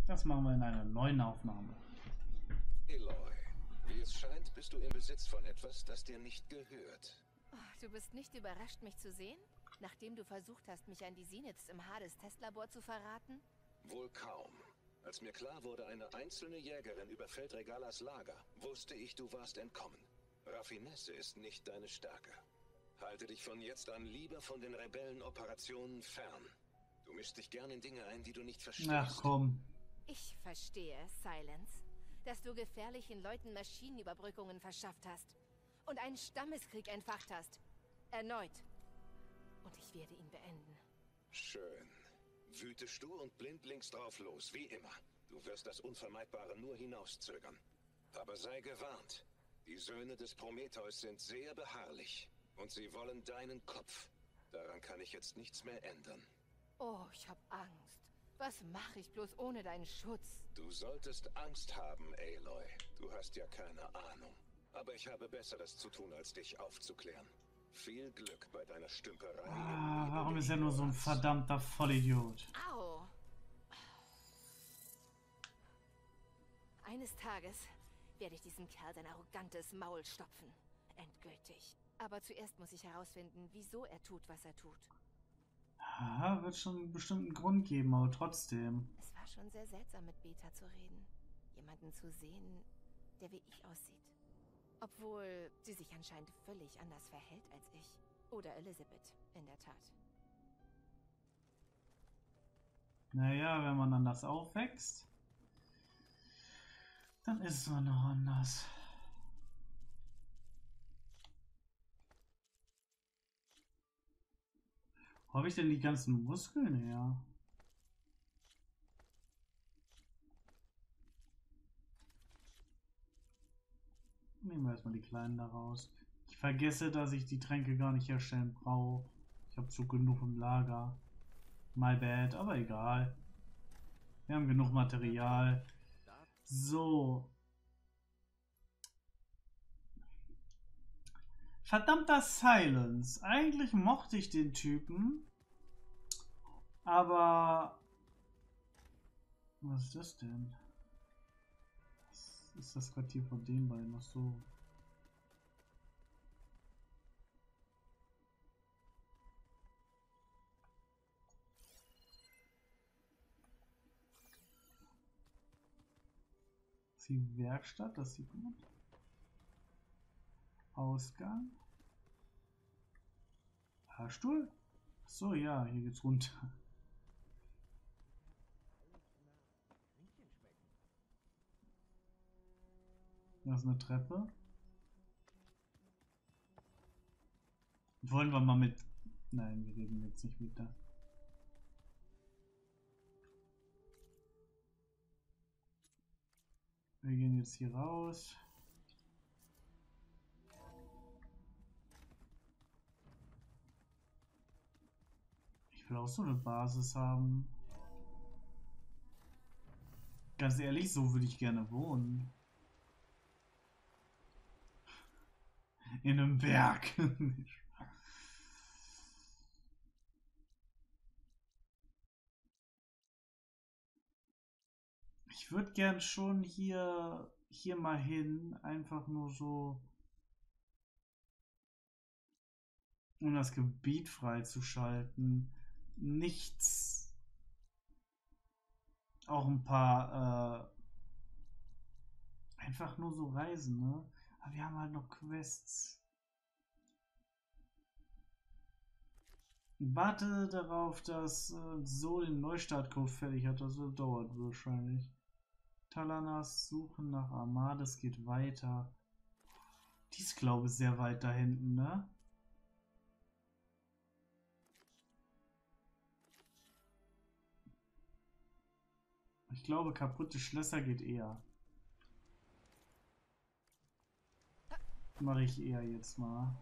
Das machen wir in einer neuen Aufnahme. Aloy, wie es scheint, bist du im Besitz von etwas, das dir nicht gehört. Oh, du bist nicht überrascht, mich zu sehen? Nachdem du versucht hast, mich an die Sinitz im Hades-Testlabor zu verraten? Wohl kaum. Als mir klar wurde, eine einzelne Jägerin überfällt Regalas Lager, wusste ich, du warst entkommen. Raffinesse ist nicht deine Stärke. Halte dich von jetzt an lieber von den Rebellenoperationen fern. Du mischst dich gern in Dinge ein, die du nicht verstehst. Ach komm. Ich verstehe, Silence, dass du gefährlichen Leuten Maschinenüberbrückungen verschafft hast und einen Stammeskrieg entfacht hast. Erneut. Und ich werde ihn beenden. Schön. Wüte stur und blindlings drauf los, wie immer. Du wirst das Unvermeidbare nur hinauszögern. Aber sei gewarnt. Die Söhne des Prometheus sind sehr beharrlich. Und sie wollen deinen Kopf. Daran kann ich jetzt nichts mehr ändern. Oh, ich hab Angst. Was mache ich bloß ohne deinen Schutz? Du solltest Angst haben, Aloy. Du hast ja keine Ahnung. Aber ich habe Besseres zu tun, als dich aufzuklären. Viel Glück bei deiner Stümperei. Warum ist er nur so ein verdammter Vollidiot? Au! Eines Tages werde ich diesem Kerl sein arrogantes Maul stopfen. Endgültig. Aber zuerst muss ich herausfinden, wieso er tut, was er tut. Ja, wird schon einen bestimmten Grund geben, aber trotzdem. Es war schon sehr seltsam, mit Beta zu reden. Jemanden zu sehen, der wie ich aussieht. Obwohl sie sich anscheinend völlig anders verhält als ich. Oder Elizabeth, in der Tat. Naja, wenn man anders aufwächst, dann ist man noch anders. Wo habe ich denn die ganzen Muskeln her? Nehmen wir erstmal die kleinen da raus. Ich vergesse, dass ich die Tränke gar nicht herstellen brauche. Ich habe zu genug im Lager. My bad, aber egal. Wir haben genug Material. So. Verdammter Silence. Eigentlich mochte ich den Typen. Aber... Was ist das denn? Was ist das Quartier von den beiden noch so? Ist die Werkstatt? Das sieht man. Ausgang. Fahrstuhl? So, ja, hier geht's runter. Da ist eine Treppe. Wollen wir mal mit... Nein, wir reden jetzt nicht mit da. Wir gehen jetzt hier raus. Ich will auch so eine Basis haben. Ganz ehrlich, so würde ich gerne wohnen. In einem Berg. Ich würde gern schon hier mal hin, einfach nur so, um das Gebiet freizuschalten. Nichts. Auch ein paar, einfach nur so Reisen, ne? Aber wir haben halt noch Quests. Warte darauf, dass so den Neustartcode fertig hat. Das dauert wahrscheinlich. Talanas Suchen nach Armades geht weiter. Die ist, glaube ich, sehr weit da hinten, ne? Ich glaube, kaputte Schlösser geht eher. Mache ich eher jetzt mal.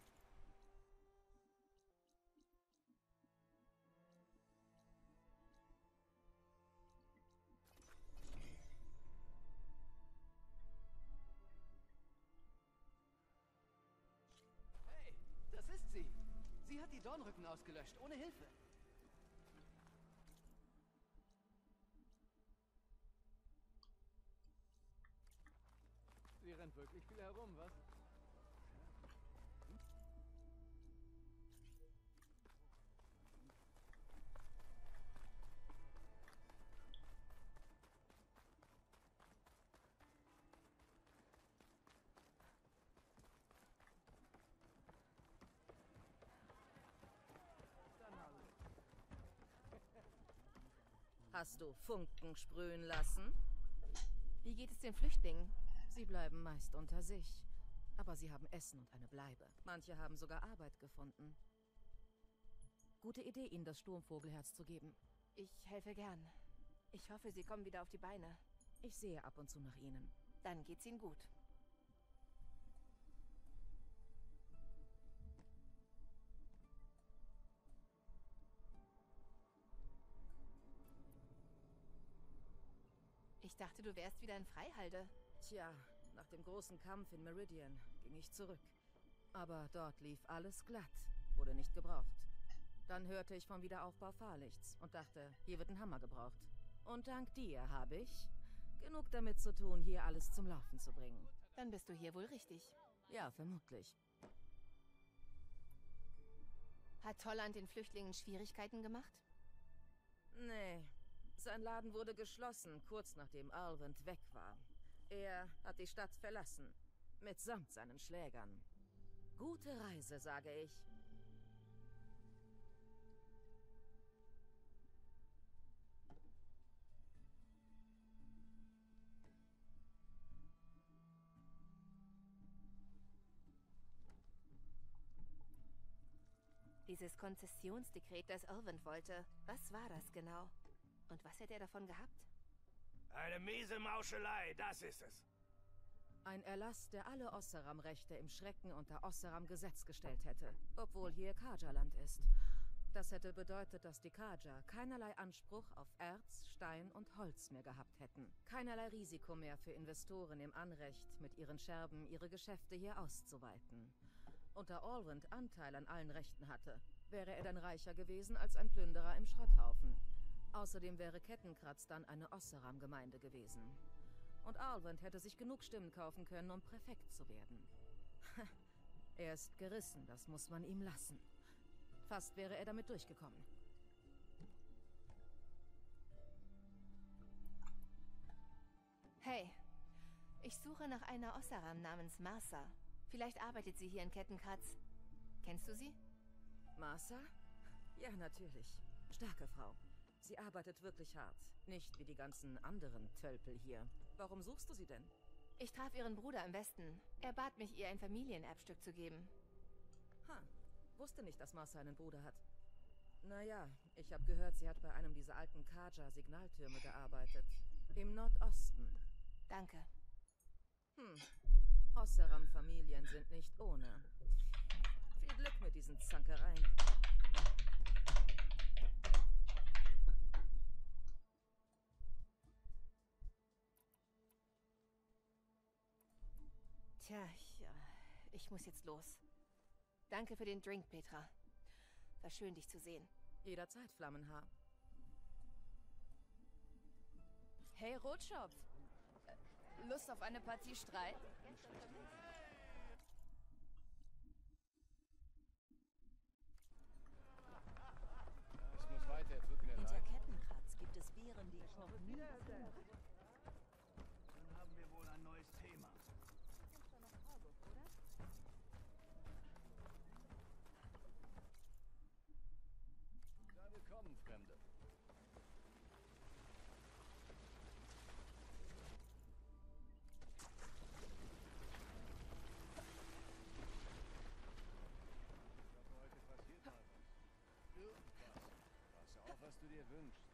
Hey, das ist sie. Sie hat die Dornrücken ausgelöscht, ohne Hilfe. kommt wirklich viel herum, was? Hast du Funken sprühen lassen? Wie geht es den Flüchtlingen? Sie bleiben meist unter sich. Aber sie haben Essen und eine Bleibe. Manche haben sogar Arbeit gefunden. Gute Idee, ihnen das Sturmvogelherz zu geben. Ich helfe gern. Ich hoffe, sie kommen wieder auf die Beine. Ich sehe ab und zu nach ihnen. Dann geht's ihnen gut. Ich dachte, du wärst wieder in Freihalde. Tja, nach dem großen Kampf in Meridian ging ich zurück. Aber dort lief alles glatt, wurde nicht gebraucht. Dann hörte ich vom Wiederaufbau Fahrlichts und dachte, hier wird ein Hammer gebraucht. Und dank dir habe ich genug damit zu tun, hier alles zum Laufen zu bringen. Dann bist du hier wohl richtig. Ja, vermutlich. Hat Holland den Flüchtlingen Schwierigkeiten gemacht? Nee, sein Laden wurde geschlossen, kurz nachdem Alvend weg war. Er hat die Stadt verlassen, mitsamt seinen Schlägern. Gute Reise, sage ich. Dieses Konzessionsdekret, das Irwin wollte, was war das genau? Und was hätte er davon gehabt? Eine miese Mauschelei, das ist es. Ein Erlass, der alle Osseram-Rechte im Schrecken unter Osseram-Gesetz gestellt hätte, obwohl hier Kaja-Land ist. Das hätte bedeutet, dass die Kaja keinerlei Anspruch auf Erz, Stein und Holz mehr gehabt hätten. Keinerlei Risiko mehr für Investoren im Anrecht, mit ihren Scherben ihre Geschäfte hier auszuweiten. Und da Alvend Anteil an allen Rechten hatte, wäre er dann reicher gewesen als ein Plünderer im Schrotthaufen. Außerdem wäre Kettenkratz dann eine Osseram-Gemeinde gewesen. Und Alvend hätte sich genug Stimmen kaufen können, um Präfekt zu werden. Er ist gerissen, das muss man ihm lassen. Fast wäre er damit durchgekommen. Hey, ich suche nach einer Osseram namens Marsa. Vielleicht arbeitet sie hier in Kettenkratz. Kennst du sie? Marsa? Ja, natürlich. Starke Frau. Sie arbeitet wirklich hart. Nicht wie die ganzen anderen Tölpel hier. Warum suchst du sie denn? Ich traf ihren Bruder im Westen. Er bat mich, ihr ein Familienerbstück zu geben. Wusste nicht, dass Marsa einen Bruder hat. Naja, ich habe gehört, sie hat bei einem dieser alten Kaja-Signaltürme gearbeitet. Im Nordosten. Danke. Osseram-Familien sind nicht ohne. Viel Glück mit diesen Zankereien. Tja, ich muss jetzt los. Danke für den Drink, Petra. War schön, dich zu sehen. Jederzeit, Flammenhaar. Hey, Rotschopf. Lust auf eine Partie Streit? Ich muss weiter, tut mir Hinter leid. Kettenkratz gibt es Viren, die ich noch nie gesehen habe. Dann haben wir wohl ein neues Thema. Ja, willkommen, Fremde. Ich hoffe, heute passiert mal was. Irgendwas. Pass auf, was du dir wünschst.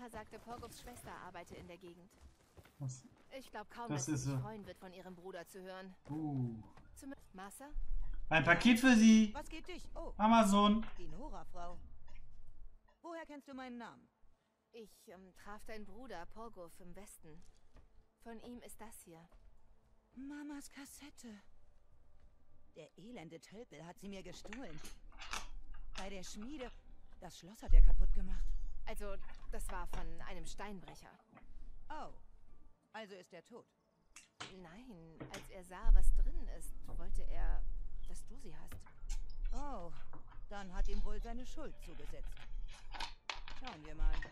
Mika sagte, Porgovs Schwester arbeite in der Gegend. Was? Ich glaube kaum, Das dass sie ist sich so. freuen wird, von ihrem Bruder zu hören. Massa? Ein Paket für Sie. Was geht dich? Oh, Amazon. die Nora-Frau. Woher kennst du meinen Namen? Ich traf deinen Bruder Porgov im Westen. Von ihm ist das hier. Mamas Kassette. Der elende Tölpel hat sie mir gestohlen. Bei der Schmiede. Das Schloss hat er kaputt gemacht. Also, das war von einem Steinbrecher. Oh, also ist er tot. Nein, als er sah, was drin ist, wollte er, dass du sie hast. Oh, dann hat ihm wohl seine Schuld zugesetzt. Schauen wir mal.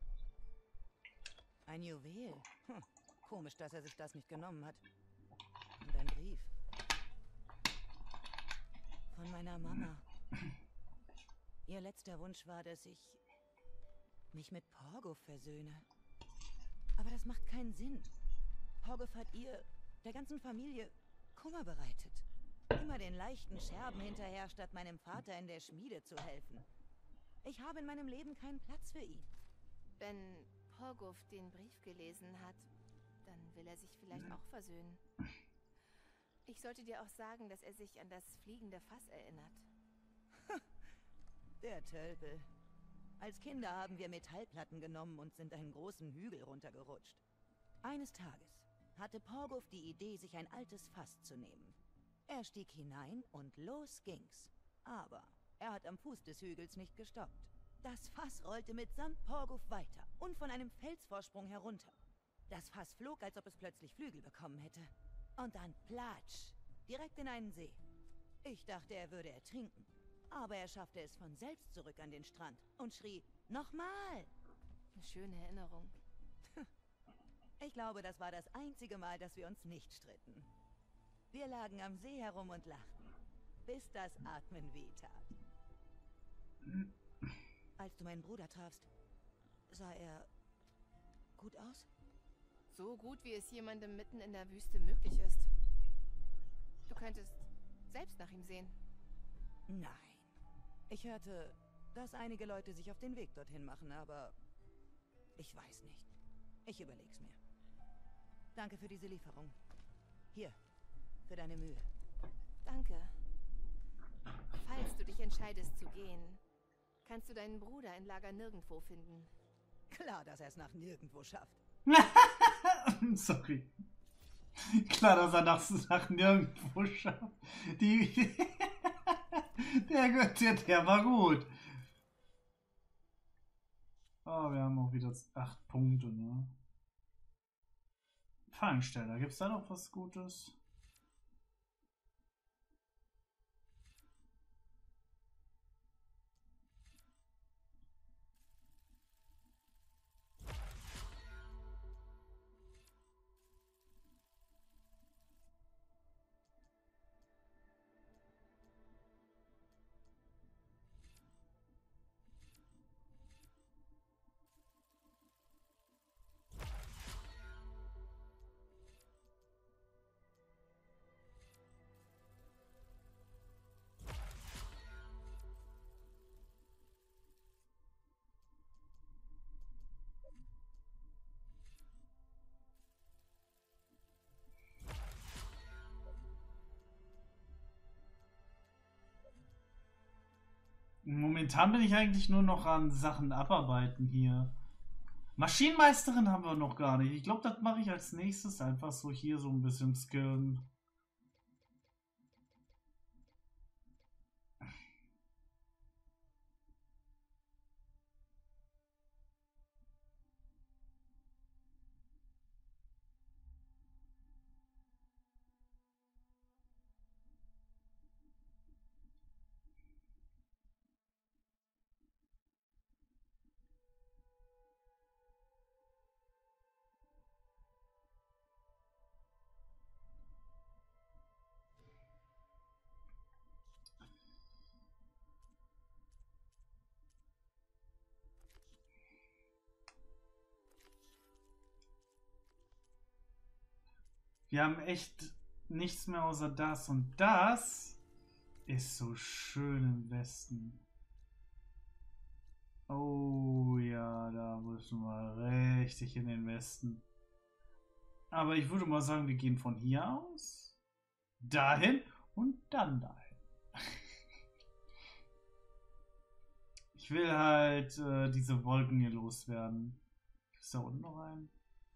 Ein Juwel. Komisch, dass er sich das nicht genommen hat. Und ein Brief. Von meiner Mama. Ihr letzter Wunsch war, dass ich mich mit Porgov versöhne. Aber das macht keinen Sinn. Porgov hat ihr, der ganzen Familie, Kummer bereitet. Immer den leichten Scherben hinterher, statt meinem Vater in der Schmiede zu helfen. Ich habe in meinem Leben keinen Platz für ihn. Wenn Porgov den Brief gelesen hat, dann will er sich vielleicht auch versöhnen. Ich sollte dir auch sagen, dass er sich an das fliegende Fass erinnert. Der Tölpel. Als Kinder haben wir Metallplatten genommen und sind einen großen Hügel runtergerutscht. Eines Tages hatte Porgov die Idee, sich ein altes Fass zu nehmen. Er stieg hinein und los ging's. Aber er hat am Fuß des Hügels nicht gestoppt. Das Fass rollte mitsamt Porgov weiter und von einem Felsvorsprung herunter. Das Fass flog, als ob es plötzlich Flügel bekommen hätte. Und dann platsch, direkt in einen See. Ich dachte, er würde ertrinken. Aber er schaffte es von selbst zurück an den Strand und schrie, nochmal! Eine schöne Erinnerung. Ich glaube, das war das einzige Mal, dass wir uns nicht stritten. Wir lagen am See herum und lachten, bis das Atmen wehtat. Als du meinen Bruder trafst, sah er gut aus? So gut, wie es jemandem mitten in der Wüste möglich ist. Du könntest selbst nach ihm sehen. Nein. Ich hörte, dass einige Leute sich auf den Weg dorthin machen, aber ich weiß nicht. Ich überleg's mir. Danke für diese Lieferung. Hier, für deine Mühe. Danke. Falls du dich entscheidest zu gehen, kannst du deinen Bruder in Lager Nirgendwo finden. Klar, dass er es nach nirgendwo schafft. Sorry. Klar, dass er nach nirgendwo schafft. Der war gut. Oh, wir haben auch wieder 8 Punkte, ne? Fallensteller, gibt's da noch was Gutes? Momentan bin ich eigentlich nur noch an Sachen abarbeiten hier. Maschinenmeisterin haben wir noch gar nicht. Ich glaube, das mache ich als nächstes. Einfach so hier so ein bisschen skillen. Wir haben echt nichts mehr außer das. Und das ist so schön im Westen. Oh ja, da müssen wir richtig in den Westen. Aber ich würde mal sagen, wir gehen von hier aus, dahin und dann dahin. Ich will halt diese Wolken hier loswerden. Ist da unten noch ein?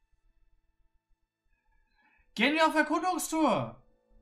Gehen wir auf Erkundungstour!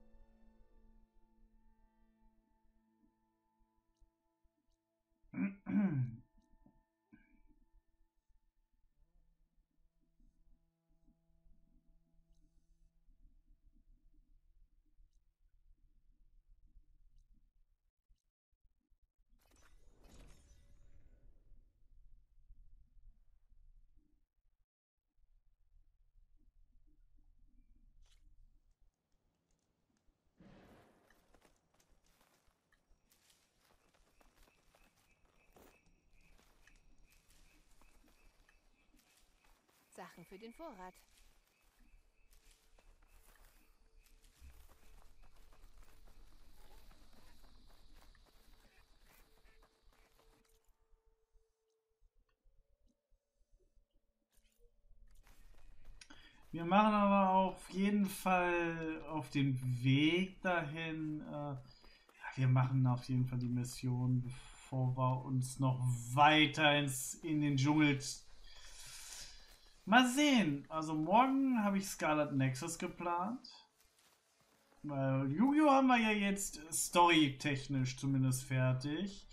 Sachen für den Vorrat. Wir machen aber auf jeden Fall auf dem Weg dahin. Wir machen auf jeden Fall die Mission, bevor wir uns noch weiter in den Dschungel. Mal sehen. Also morgen habe ich Scarlet Nexus geplant. Yu-Gi-Oh! Haben wir ja jetzt storytechnisch zumindest fertig.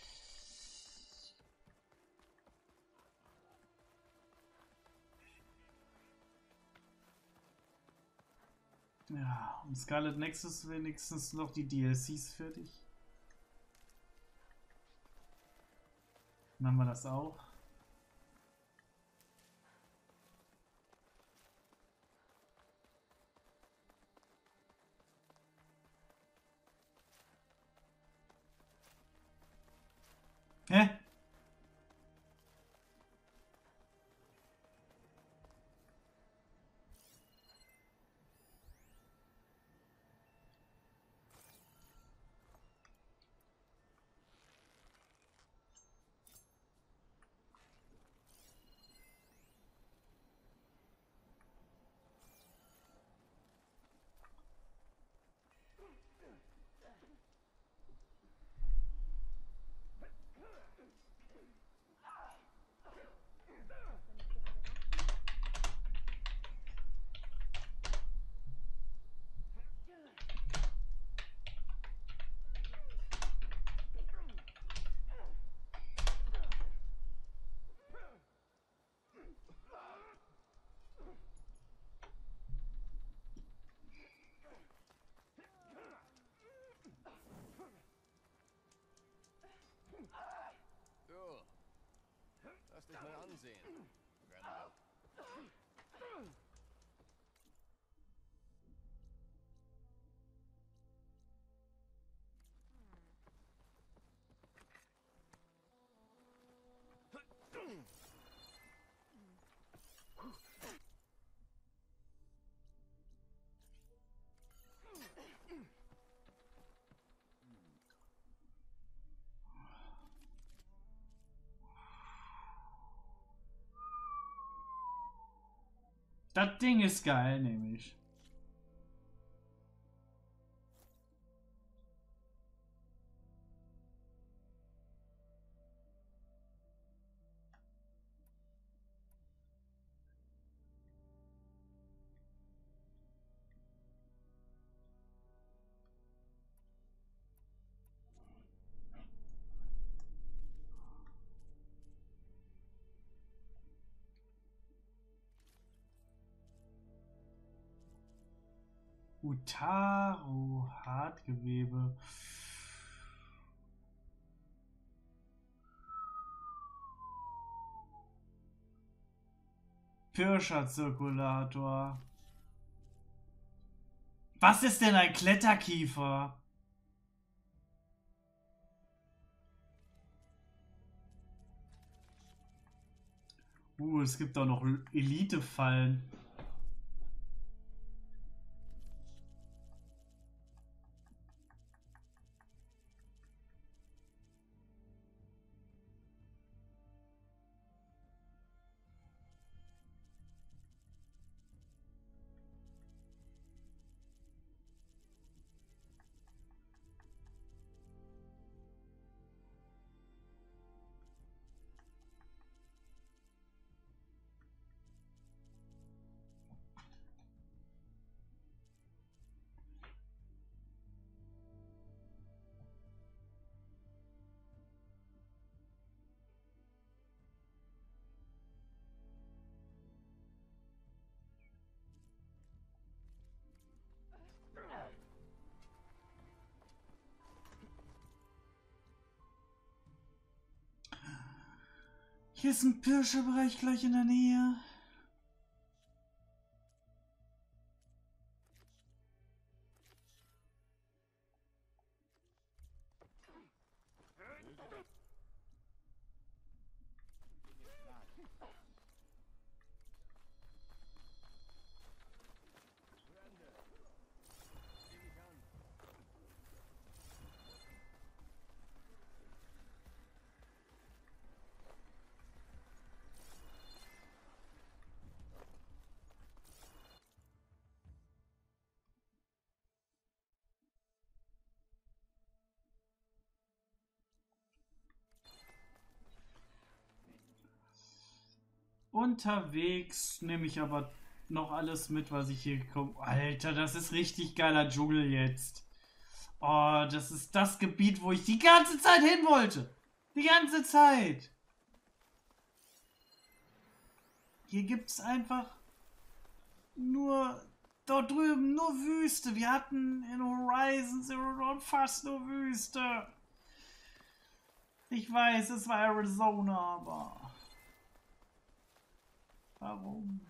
Ja, und Scarlet Nexus wenigstens noch die DLCs fertig. Dann haben wir das auch. Hä? So. Lass dich mal ansehen. Randall. Das Ding ist geil, nämlich. Utaro, Hartgewebe. Pirscher-Zirkulator. Was ist denn ein Kletterkiefer? Es gibt auch noch Elite-Fallen. Hier ist ein Pirschebereich gleich in der Nähe. Unterwegs nehme ich aber noch alles mit, was ich hier bekomme. Alter, das ist richtig geiler Dschungel jetzt. Oh, das ist das Gebiet, wo ich die ganze Zeit hin wollte. Die ganze Zeit. Hier gibt es einfach nur dort drüben nur Wüste. Wir hatten in Horizon Zero Dawn fast nur Wüste. Ich weiß, es war Arizona, aber warum?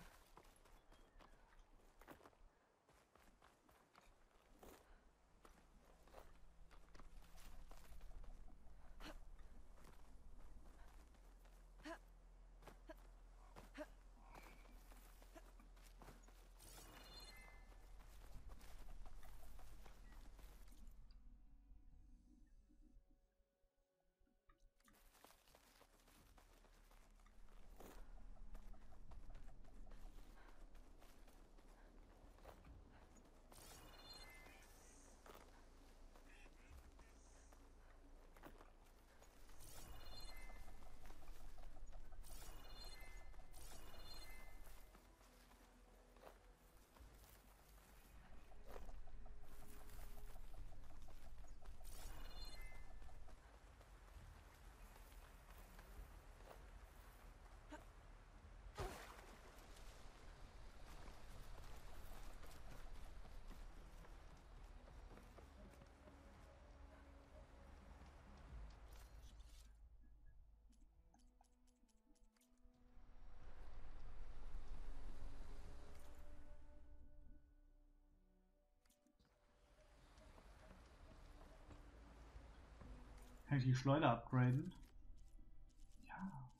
Kann ich die Schleuder upgraden? Ja.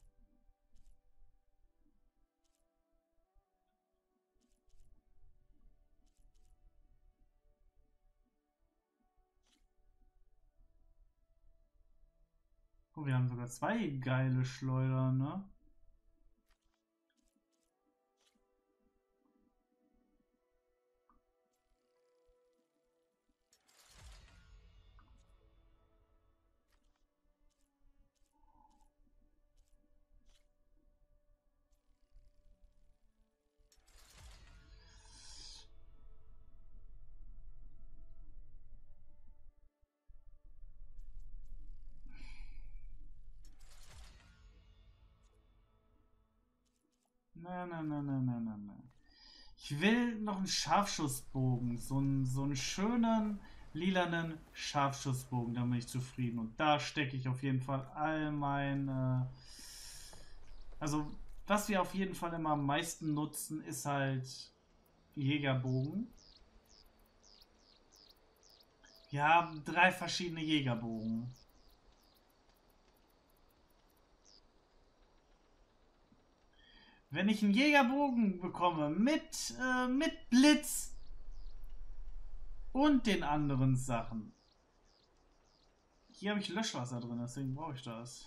Oh, wir haben sogar zwei geile Schleuder, ne? Nein. Ich will noch einen Scharfschussbogen. So einen schönen, lilanen Scharfschussbogen. Da bin ich zufrieden. Und da stecke ich auf jeden Fall all mein... also, was wir auf jeden Fall immer am meisten nutzen, ist halt Jägerbogen. Wir haben 3 verschiedene Jägerbogen. Wenn ich einen Jägerbogen bekomme mit Blitz und den anderen Sachen. Hier habe ich Löschwasser drin, deswegen brauche ich das.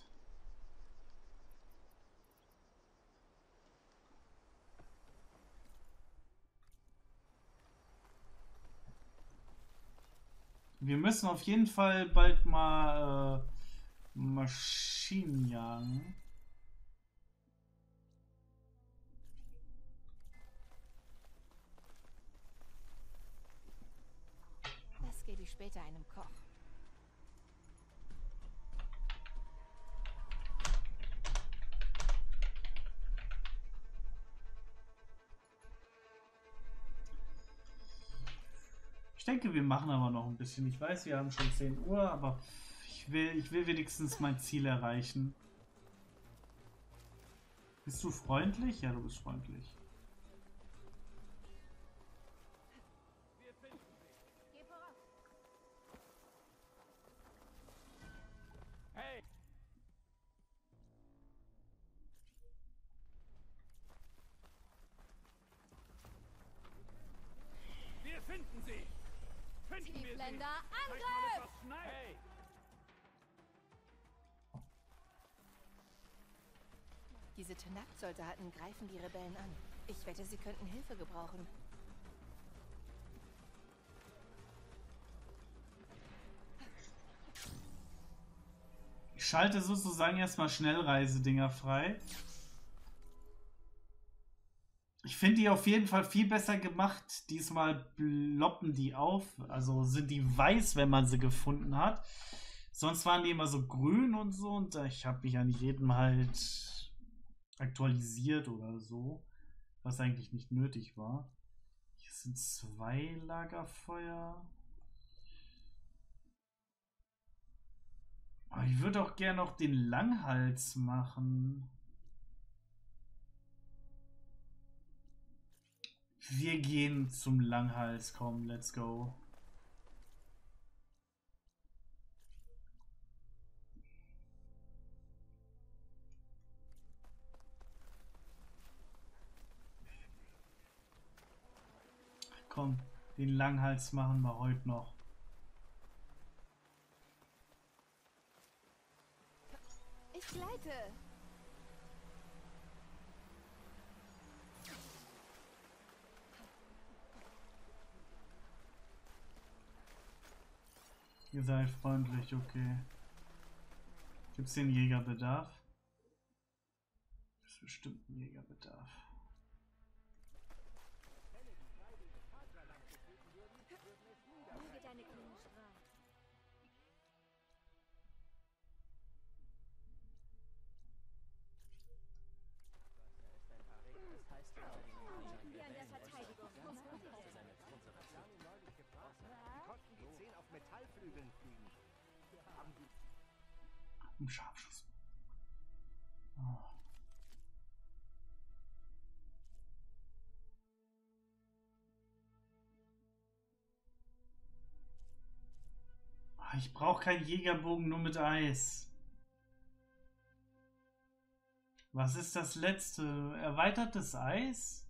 Wir müssen auf jeden Fall bald mal Maschinen jagen. Das gebe ich später einem Koch. Ich denke, wir machen aber noch ein bisschen. Ich weiß, wir haben schon 10 Uhr, aber ich will wenigstens mein Ziel erreichen. Bist du freundlich? Ja, du bist freundlich. Geh voraus. Hey! Wir finden sie! Finden wir sie! Tiefländer, Zeig mal Angriff! etwas Schneid! Hey! Diese Tenakt-Soldaten greifen die Rebellen an. Ich wette, sie könnten Hilfe gebrauchen. Ich schalte sozusagen erstmal Schnellreisedinger frei. Ich finde die auf jeden Fall viel besser gemacht. Diesmal ploppen die auf. Also sind die weiß, wenn man sie gefunden hat. Sonst waren die immer so grün und so. Und ich habe mich an jedem halt aktualisiert oder so. Was eigentlich nicht nötig war. Hier sind 2 Lagerfeuer. Aber ich würde auch gerne noch den Langhals machen. Wir gehen zum Langhals. Komm, let's go. Komm, den Langhals machen wir heute noch. Ich gleite. Ihr seid freundlich, okay. Gibt's den Jägerbedarf? Das ist bestimmt ein Jägerbedarf. Möge deine Klinge strahlen. Wir an der Verteidigung. Konnten die 10 auf Metallflügeln fliegen. Haben die Ein Scharfschuss. Oh. Ich brauche keinen Jägerbogen, nur mit Eis. Was ist das letzte? Erweitertes Eis?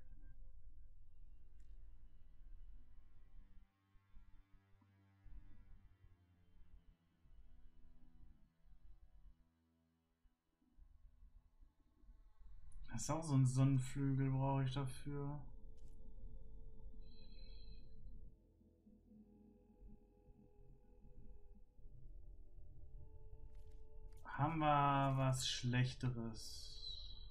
Das ist auch so ein Sonnenflügel, brauche ich dafür. Haben wir was Schlechteres?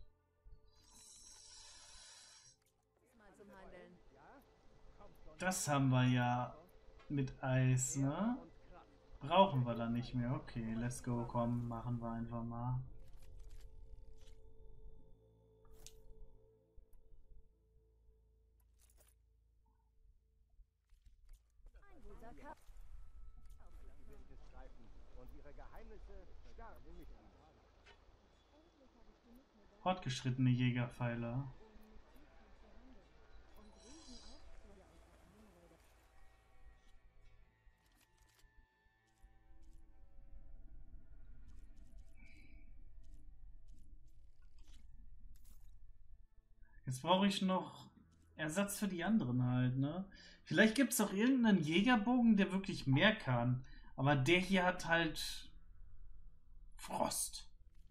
Mal zum Handeln. Das haben wir ja mit Eis, ne? Brauchen wir dann nicht mehr. Okay, let's go, komm, machen wir einfach mal. Wildnisstreifen und ihre Geheimnisse sterben nicht. Fortgeschrittene Jägerpfeiler. Jetzt brauche ich noch Ersatz für die anderen halt, ne? Vielleicht gibt es auch irgendeinen Jägerbogen, der wirklich mehr kann. Aber der hier hat halt Frost.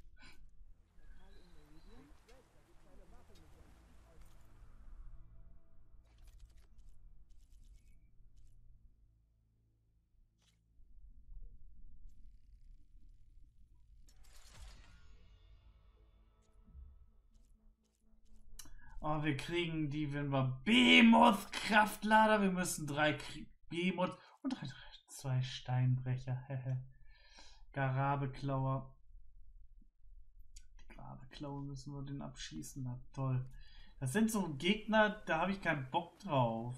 Oh, wir kriegen die, wenn wir Behemoth-Kraftlader. Wir müssen 3 Behemoth und 2 Steinbrecher. Garabeklauer. Die Garabeklaue müssen wir den abschießen. Na toll. Das sind so Gegner, da habe ich keinen Bock drauf.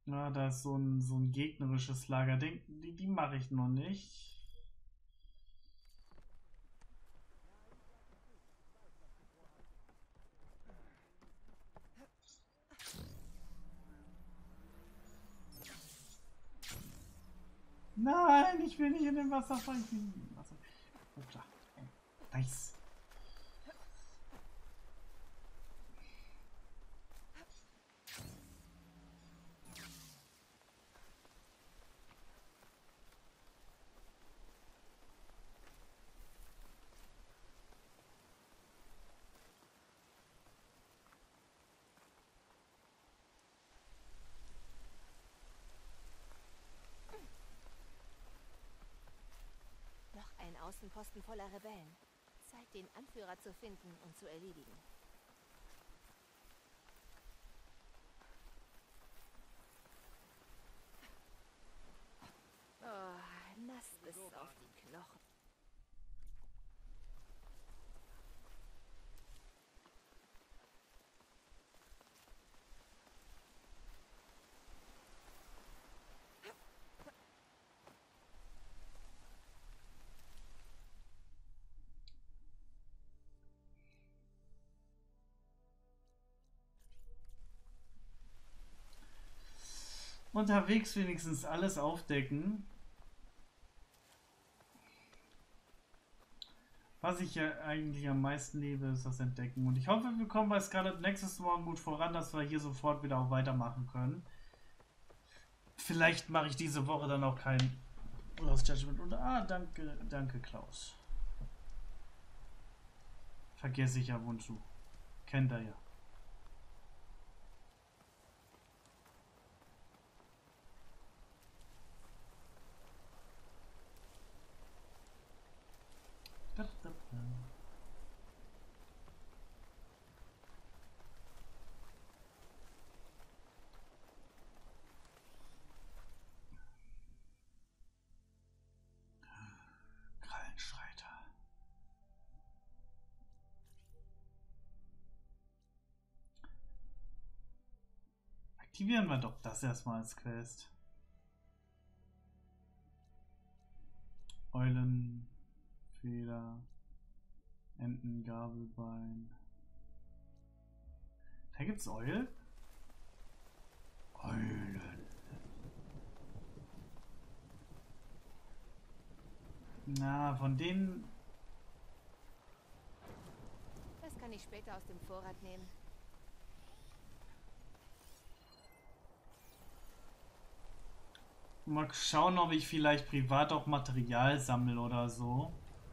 Ja, da ist so ein gegnerisches Lager. Die mache ich noch nicht. Nein, ich will nicht in dem Wasser fallen. Ich will nicht in dem Wasser. Oh, klar. Nice. Noch ein Außenposten voller Rebellen. Zeit, den Anführer zu finden und zu erledigen. Oh, nass bis auf die Knochen. Unterwegs wenigstens alles aufdecken. Was ich ja eigentlich am meisten liebe, ist das Entdecken. Und ich hoffe, wir kommen bei Scarlet Nexus morgen gut voran, dass wir hier sofort wieder auch weitermachen können. Vielleicht mache ich diese Woche dann auch kein Lost Judgment. Und danke Klaus. Vergesse ich ab und zu. Kennt er ja. Krallenschreiter. Aktivieren wir doch das erstmal als Quest. Eulenfeder, Entengabelbein. Da gibt's Eulen? Eulen. Na, von denen. Das kann ich später aus dem Vorrat nehmen. Mal schauen, ob ich vielleicht privat auch Material sammle oder so.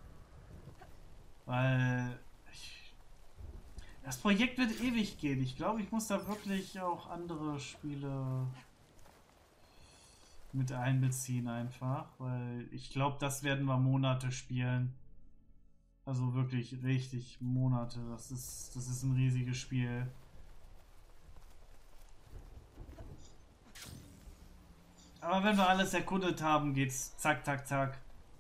Weil das Projekt wird ewig gehen. Ich glaube, ich muss da wirklich auch andere Spiele mit einbeziehen einfach. Weil ich glaube, das werden wir Monate spielen. Also wirklich richtig Monate. Das ist ein riesiges Spiel. Aber wenn wir alles erkundet haben, geht's zack, zack, zack.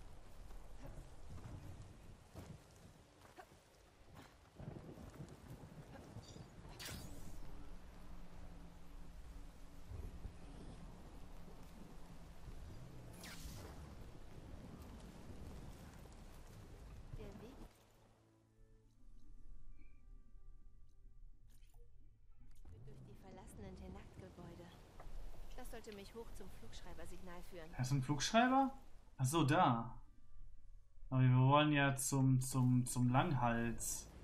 Der Weg führt durch die verlassenen Tenakt-Gebäude. Das sollte mich hoch zum Flugschreibersignal führen. Hast du einen Flugschreiber? Achso, da. Aber wir wollen ja zum Langhals.